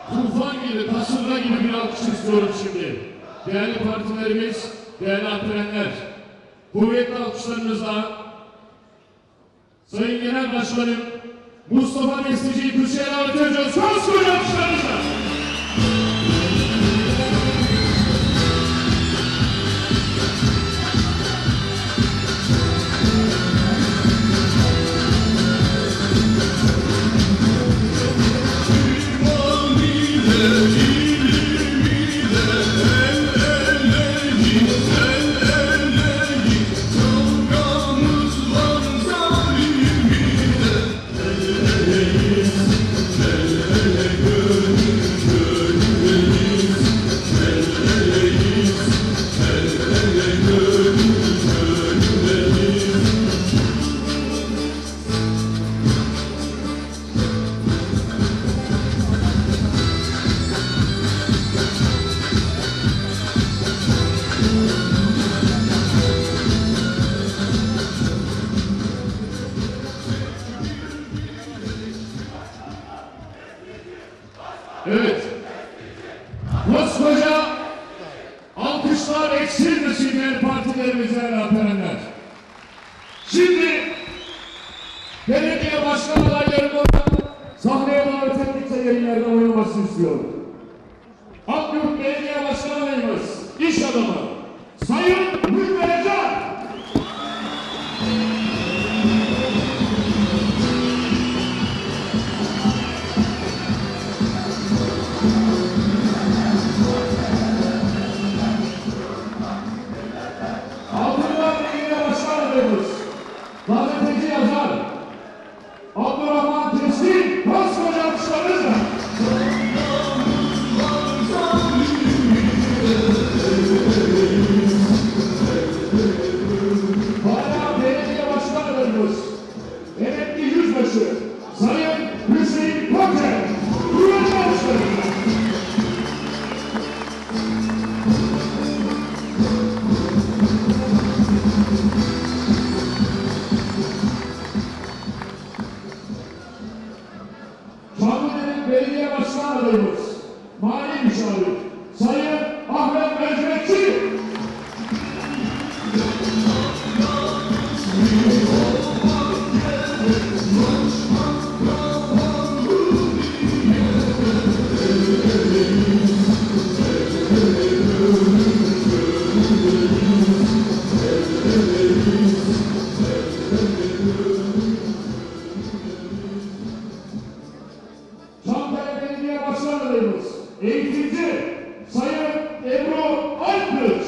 tufan gibi, kasırga gibi bir alkış istiyorum şimdi. Değerli partilerimiz, değerli amperenler, kuvvetli alkışlarınızla Sayın Genel Başkanım Mustafa Destici'yi kürsüye davet ediyoruz. Koskoca alkışlarınızla. Evet. Koskoca alkışlar eksilmesin diğer partilerimize amperenler. Şimdi belediye başkan adaylarını sahneye davet ettikçe yayınlarda oynamasını istiyorum. Akyurt Belediye Başkan adayımız, iş adamı Sayın Mükrecan. Gazeteci yazar Abdurrahman Teslim koskoca alkışlarınızla. Hala belediye başkan adayımız emekli yüzbaşı Sayın Hüseyin Koçer kuvvetli alkışlarınızla. Belediye Başkan adayımız, Mali Müşavir, Sayın Ahmet Mecmetçi. Belediye Başkan adayımız, eğitimci Sayın Ebru Alpkılıç.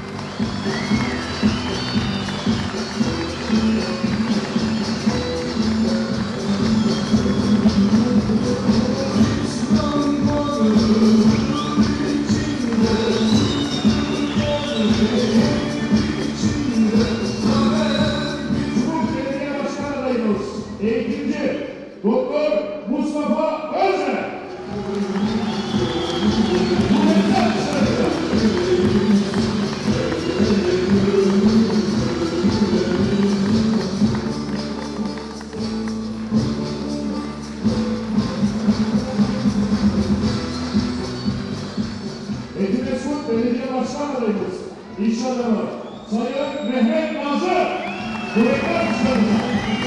Belediye Başkan adayımız, eğitimci Doktor Mustafa Özer. Etimesgut Belediye Başkan adayımız, iş adamı Sayın Mehmet Nazır. Kuvvetli alkışlarınızla.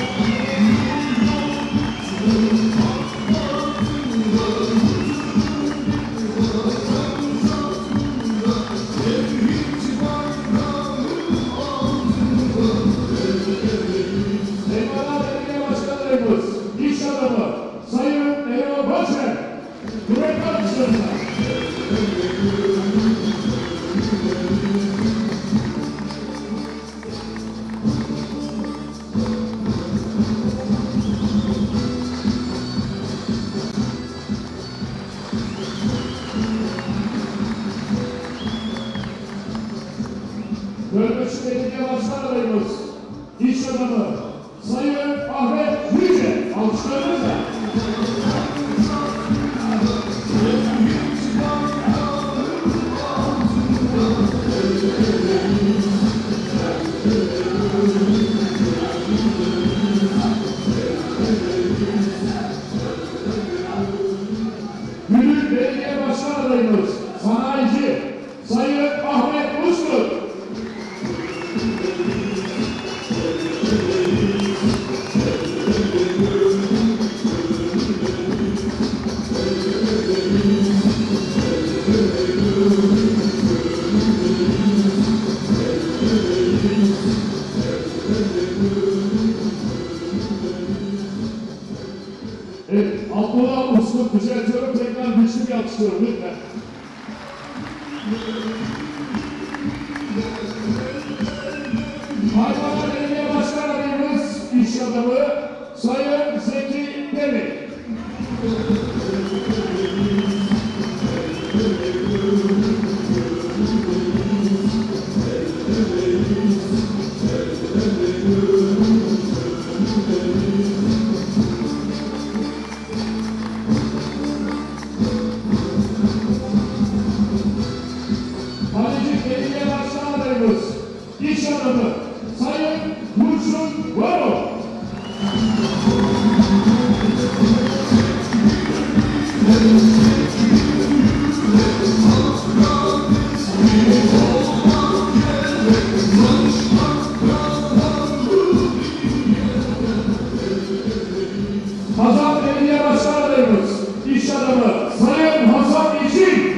Belediye Başkan adayımız, iş adamı Sayın Erol Başer. Kuvvetli alkışlarınızla. Gölbaşı Belediye Başkan adayımız, iş adamı Sayın Ahmet Yüce. Alkışlarınızla. Gülün Başkan adayımız, sanayici Sayın Ahmet Uslu. Evet, Abdullah Uslu düzeltiyorum, tekrar güçlü bir alkışlıyorum lütfen. Hayvanlar Belediye Başkan adayımız, iş adamı Sayın Zeki Demir. Halicik Belediye Başkan adayımız, iş adamı Sayın Burçun Varol. Hasan Belediye Başkan adayımız, iş adamı Sayın Hasan İçin.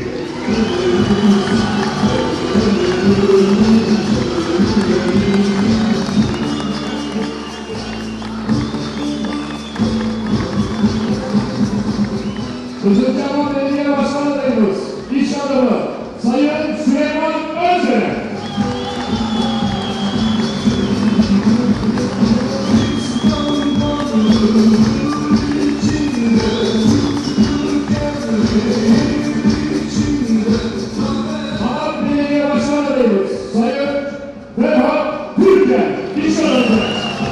Kızılcahamam Belediye Başkan adayımız, iş adamı Sayın Süleyman Özdemir. Harp Belediye Başkan adayımız Sayın Ferhat Türker, iş adamı.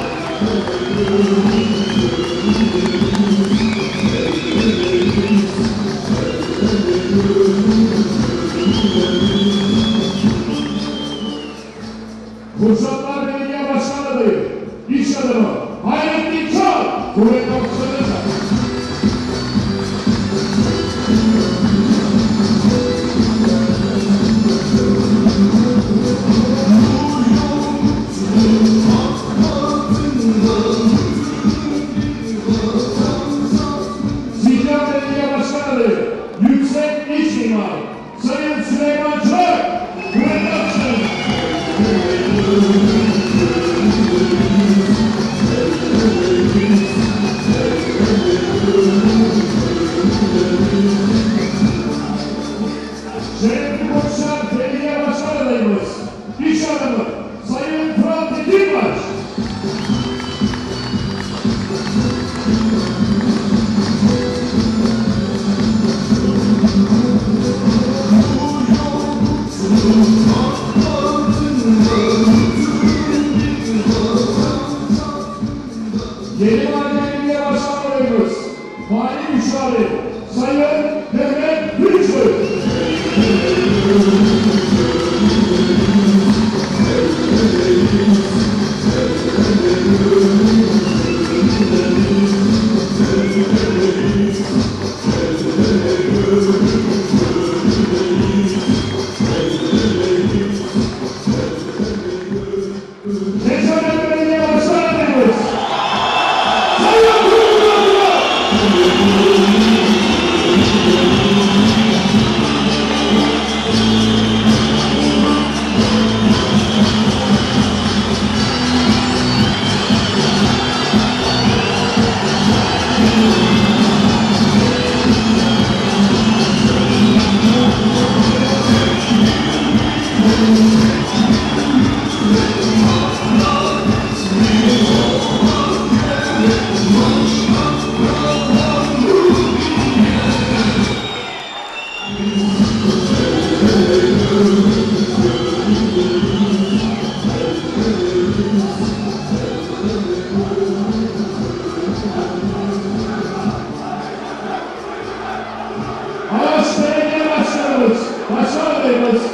Kuşatlar Belediye Başkan adayı, iş adamı Hayrettin Çal. Kuvvetli alkışlarınızla. Zihra Belediye Başkan adayı, Yüksek İç Mimar Sayın Süleyman Çak. Kuvvetli alkışlarınızla. Şerefli Koçlar Belediye Başkan adayımız, iş adamı Sayın Fırat Tekinbaş. Yeni Mahalle Belediye Başkan adayımız, Mali Müşavir Sayın Mehmet Gülçöy. Nezaret Belediye Başkan adayımız Sayın Kurumlar. Araç Belediye Başkanımız, Başkan adayımız